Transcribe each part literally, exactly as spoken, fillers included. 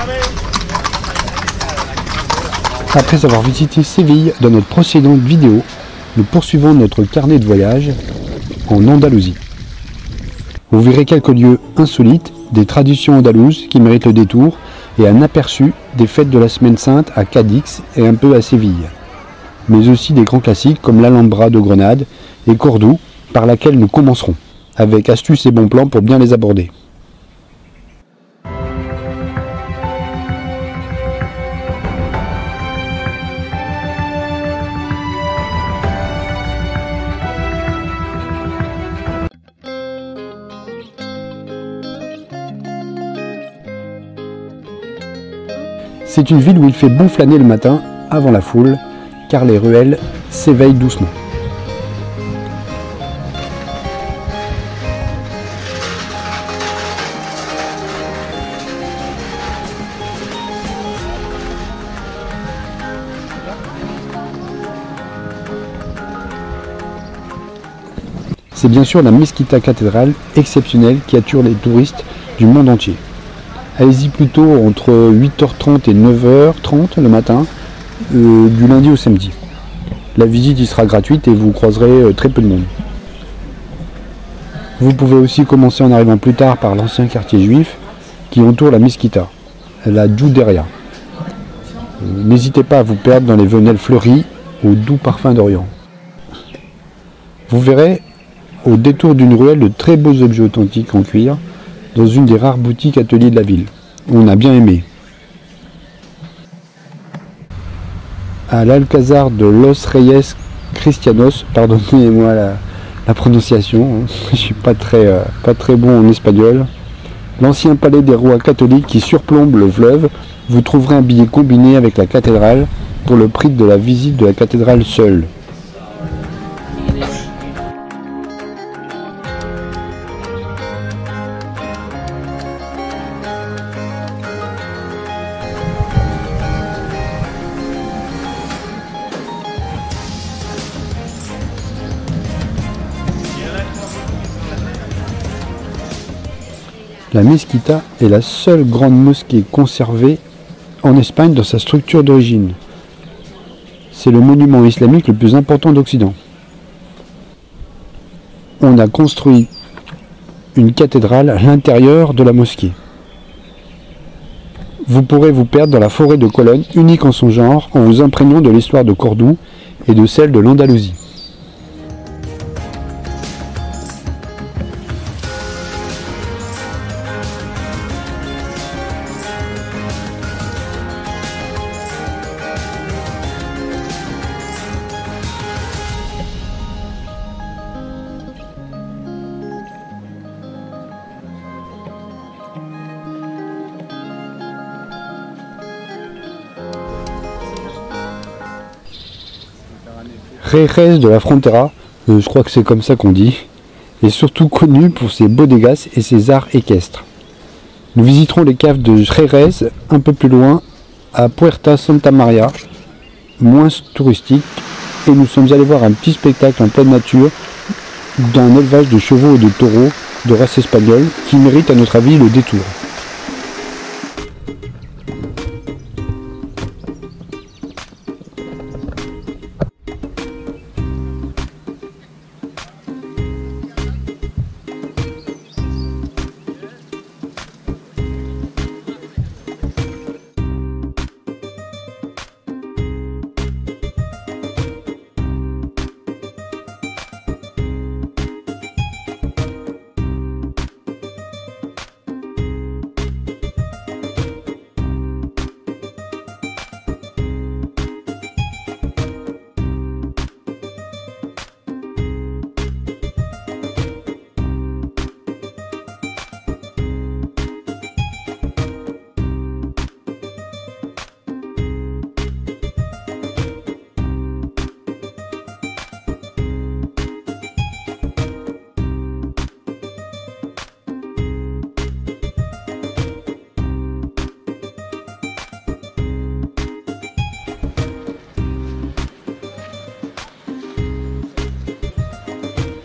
Après avoir visité Séville dans notre précédente vidéo, nous poursuivons notre carnet de voyage en Andalousie. Vous verrez quelques lieux insolites, des traditions andalouses qui méritent le détour et un aperçu des fêtes de la Semaine Sainte à Cadix et un peu à Séville. Mais aussi des grands classiques comme l'Alhambra de Grenade et Cordoue, par laquelle nous commencerons, avec astuces et bons plans pour bien les aborder. C'est une ville où il fait bon flâner le matin, avant la foule, car les ruelles s'éveillent doucement. C'est bien sûr la Mesquita cathédrale exceptionnelle qui attire les touristes du monde entier. Allez-y plutôt entre huit heures trente et neuf heures trente le matin, euh, du lundi au samedi. La visite y sera gratuite et vous croiserez euh, très peu de monde. Vous pouvez aussi commencer en arrivant plus tard par l'ancien quartier juif qui entoure la Mesquita, la Juderia. Euh, N'hésitez pas à vous perdre dans les venelles fleuries au doux parfum d'Orient. Vous verrez au détour d'une ruelle de très beaux objets authentiques en cuir, dans une des rares boutiques ateliers de la ville. On a bien aimé. À l'Alcázar de Los Reyes Cristianos, pardonnez-moi la, la prononciation, hein, je suis pas très, euh, pas très bon en espagnol, l'ancien palais des rois catholiques qui surplombe le fleuve, vous trouverez un billet combiné avec la cathédrale pour le prix de la visite de la cathédrale seule. La Mesquita est la seule grande mosquée conservée en Espagne dans sa structure d'origine. C'est le monument islamique le plus important d'Occident. On a construit une cathédrale à l'intérieur de la mosquée. Vous pourrez vous perdre dans la forêt de colonnes, unique en son genre, en vous imprégnant de l'histoire de Cordoue et de celle de l'Andalousie. Jerez de la Frontera, euh, je crois que c'est comme ça qu'on dit, est surtout connu pour ses bodegas et ses arts équestres. Nous visiterons les caves de Jerez un peu plus loin, à Puerta Santa Maria, moins touristique, et nous sommes allés voir un petit spectacle en pleine nature d'un élevage de chevaux et de taureaux de race espagnole qui mérite à notre avis le détour.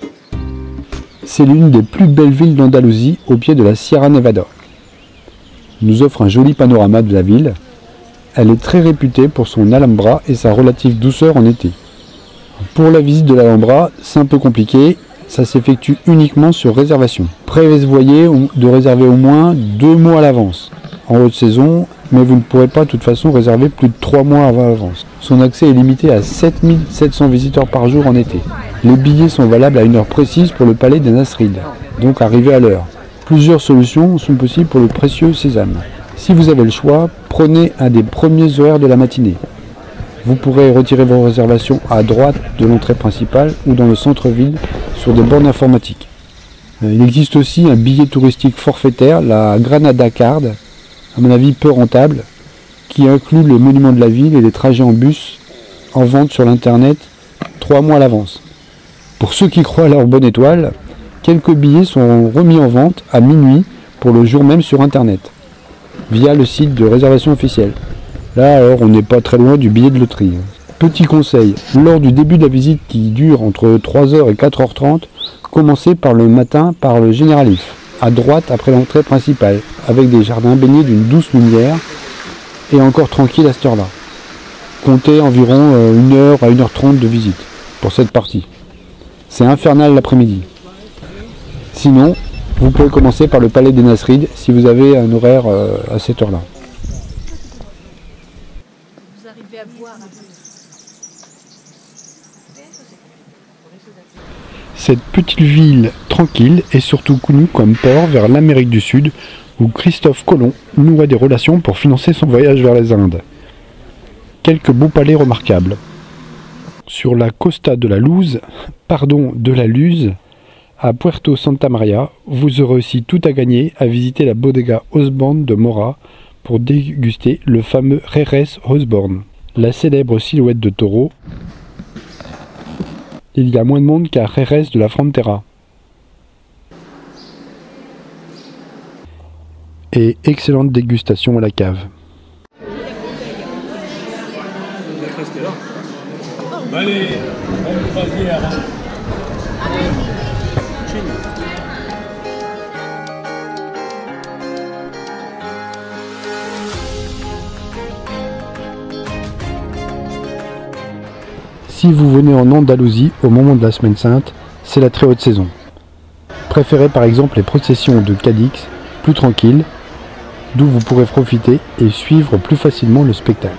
C'est l'une des plus belles villes d'Andalousie au pied de la Sierra Nevada. nous offre un joli panorama de la ville. Elle est très réputée pour son Alhambra et sa relative douceur en été. Pour la visite de l'Alhambra, c'est un peu compliqué, ça s'effectue uniquement sur réservation. Prévoyez de réserver au moins deux mois à l'avance, en haute saison, mais vous ne pourrez pas de toute façon réserver plus de trois mois à l'avance. Son accès est limité à sept mille sept cents visiteurs par jour en été. Les billets sont valables à une heure précise pour le palais des Nasrides, donc arrivez à l'heure. Plusieurs solutions sont possibles pour le précieux sésame. Si vous avez le choix, prenez un des premiers horaires de la matinée. Vous pourrez retirer vos réservations à droite de l'entrée principale ou dans le centre-ville sur des bornes informatiques. Il existe aussi un billet touristique forfaitaire, la Granada Card, à mon avis peu rentable, qui inclut les monuments de la ville et les trajets en bus en vente sur l'internet trois mois à l'avance. Pour ceux qui croient à leur bonne étoile, quelques billets sont remis en vente à minuit pour le jour même sur internet, via le site de réservation officielle. Là alors on n'est pas très loin du billet de loterie. Petit conseil, lors du début de la visite qui dure entre trois heures et quatre heures trente, commencez par le matin par le Généralif, à droite après l'entrée principale, avec des jardins baignés d'une douce lumière et encore tranquille à cette heure-là. Comptez environ une heure à une heure trente de visite pour cette partie. C'est infernal l'après-midi. Sinon, vous pouvez commencer par le palais des Nasrides si vous avez un horaire à cette heure-là. Vous arrivez à voir un peu. Cette petite ville tranquille est surtout connue comme port vers l'Amérique du Sud où Christophe Colomb noua des relations pour financer son voyage vers les Indes. Quelques beaux palais remarquables. Sur la Costa de la Luz, pardon, de la Luz, à Puerto Santa Maria, vous aurez aussi tout à gagner à visiter la bodega Osborne de Mora pour déguster le fameux Jerez Osborne, la célèbre silhouette de taureau. Il y a moins de monde qu'à Jerez de la Frontera. Et excellente dégustation à la cave. Allez, on va Si vous venez en Andalousie au moment de la Semaine Sainte, c'est la très haute saison. Préférez par exemple les processions de Cadix, plus tranquilles, d'où vous pourrez profiter et suivre plus facilement le spectacle.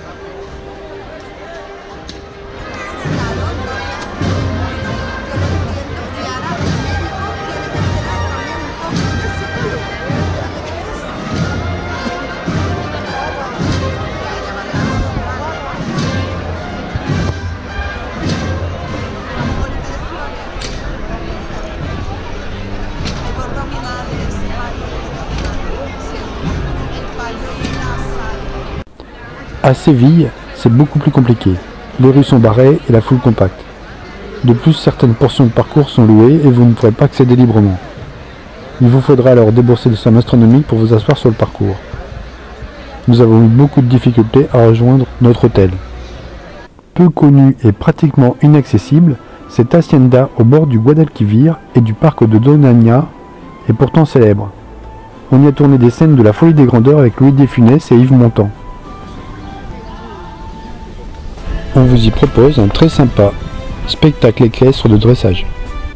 À Séville, c'est beaucoup plus compliqué. Les rues sont barrées et la foule compacte. De plus, certaines portions de parcours sont louées et vous ne pourrez pas accéder librement. Il vous faudra alors débourser des sommes astronomiques pour vous asseoir sur le parcours. Nous avons eu beaucoup de difficultés à rejoindre notre hôtel. Peu connu et pratiquement inaccessible, cette hacienda au bord du Guadalquivir et du parc de Doñana est pourtant célèbre. On y a tourné des scènes de la folie des grandeurs avec Louis de Funès et Yves Montand. On vous y propose un très sympa spectacle équestre de dressage.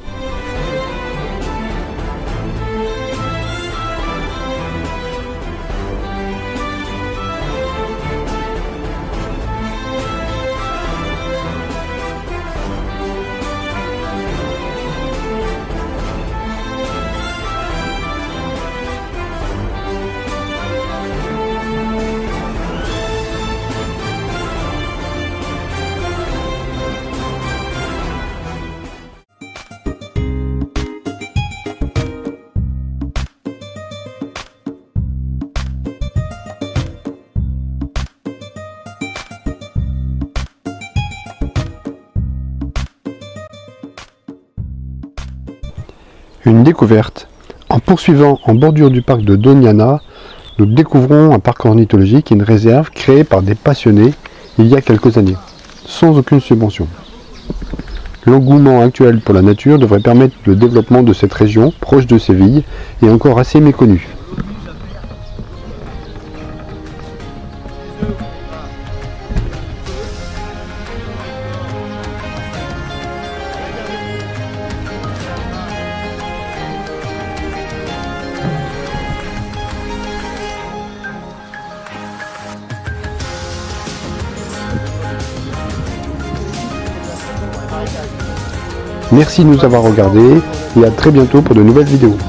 Une découverte. En poursuivant en bordure du parc de Doñana, nous découvrons un parc ornithologique et une réserve créée par des passionnés il y a quelques années, sans aucune subvention. L'engouement actuel pour la nature devrait permettre le développement de cette région proche de Séville et encore assez méconnue. Merci de nous avoir regardés et à très bientôt pour de nouvelles vidéos.